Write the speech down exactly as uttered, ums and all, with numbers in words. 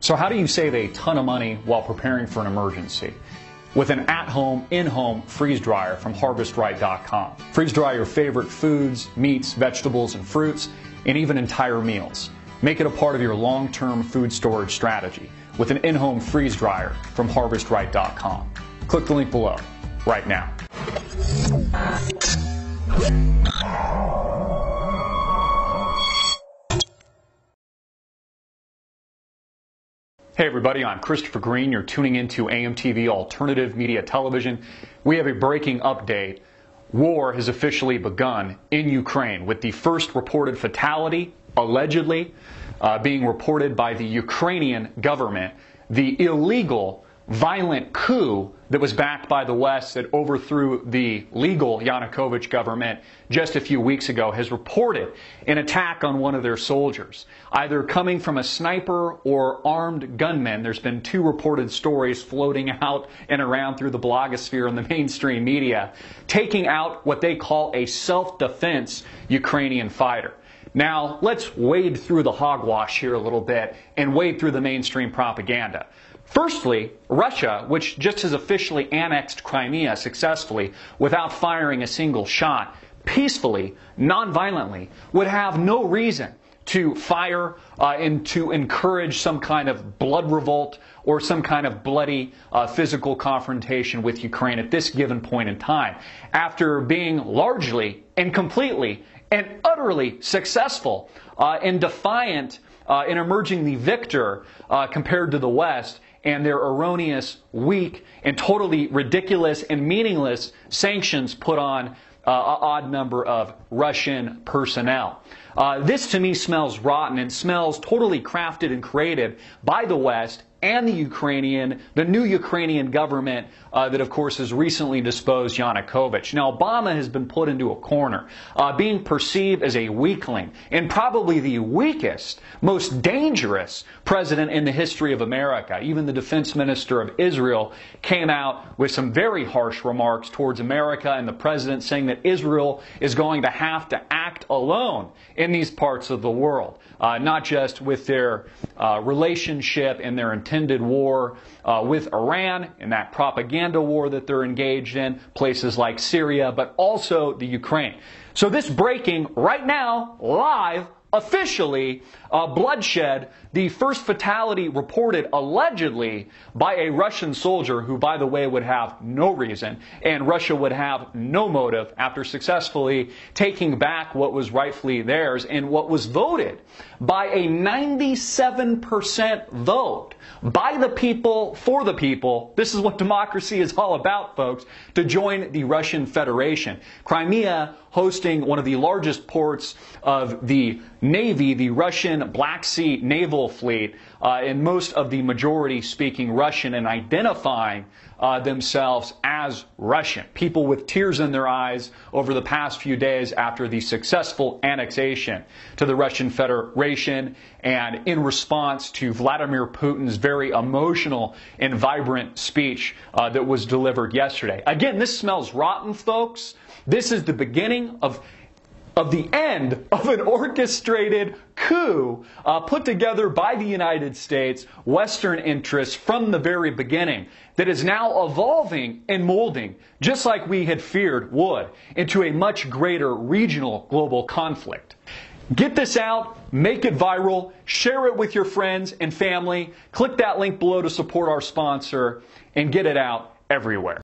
So how do you save a ton of money while preparing for an emergency? With an at-home, in-home freeze dryer from Harvest Right dot com. Freeze dry your favorite foods, meats, vegetables, and fruits, and even entire meals. Make it a part of your long-term food storage strategy with an in-home freeze dryer from Harvest Right dot com. Click the link below right now. Hey everybody, I'm Christopher Green. You're tuning into A M T V Alternative Media Television. We have a breaking update. War has officially begun in Ukraine with the first reported fatality, allegedly, uh, being reported by the Ukrainian government. The illegal, violent coup that was backed by the West that overthrew the legal Yanukovych government just a few weeks ago has reported an attack on one of their soldiers, either coming from a sniper or armed gunmen. There's been two reported stories floating out and around through the blogosphere and the mainstream media, taking out what they call a self-defense Ukrainian fighter. Now, let's wade through the hogwash here a little bit and wade through the mainstream propaganda. Firstly, Russia, which just has officially annexed Crimea successfully without firing a single shot, peacefully, non-violently, would have no reason to fire uh, and to encourage some kind of blood revolt or some kind of bloody uh, physical confrontation with Ukraine at this given point in time. After being largely and completely and utterly successful uh, and defiant uh, in emerging the victor uh, compared to the West, and their erroneous, weak, and totally ridiculous and meaningless sanctions put on uh, an odd number of Russian personnel. Uh, this to me smells rotten and smells totally crafted and created by the West and the Ukrainian, the new Ukrainian government uh, that, of course, has recently disposed Yanukovych. Now, Obama has been put into a corner, uh, being perceived as a weakling, and probably the weakest, most dangerous president in the history of America. Even the defense minister of Israel came out with some very harsh remarks towards America and the president, saying that Israel is going to have to act alone in these parts of the world, uh, not just with their uh, relationship and their intended war uh, with Iran and that propaganda war that they're engaged in, places like Syria, but also the Ukraine. So this breaking right now, live, officially, uh, bloodshed, the first fatality reported allegedly by a Russian soldier who, by the way, would have no reason, and Russia would have no motive after successfully taking back what was rightfully theirs and what was voted by a ninety-seven percent vote by the people, for the people. This is what democracy is all about, folks, to join the Russian Federation. Crimea hosting one of the largest ports of the Navy, the Russian Black Sea Naval Fleet, uh, and most of the majority speaking Russian and identifying uh, themselves as Russian. People with tears in their eyes over the past few days after the successful annexation to the Russian Federation, and in response to Vladimir Putin's very emotional and vibrant speech uh, that was delivered yesterday. Again, this smells rotten, folks. This is the beginning of of the end of an orchestrated coup uh, put together by the United States, Western interests from the very beginning, that is now evolving and molding, just like we had feared would, into a much greater regional global conflict. Get this out, make it viral, share it with your friends and family, click that link below to support our sponsor, and get it out everywhere.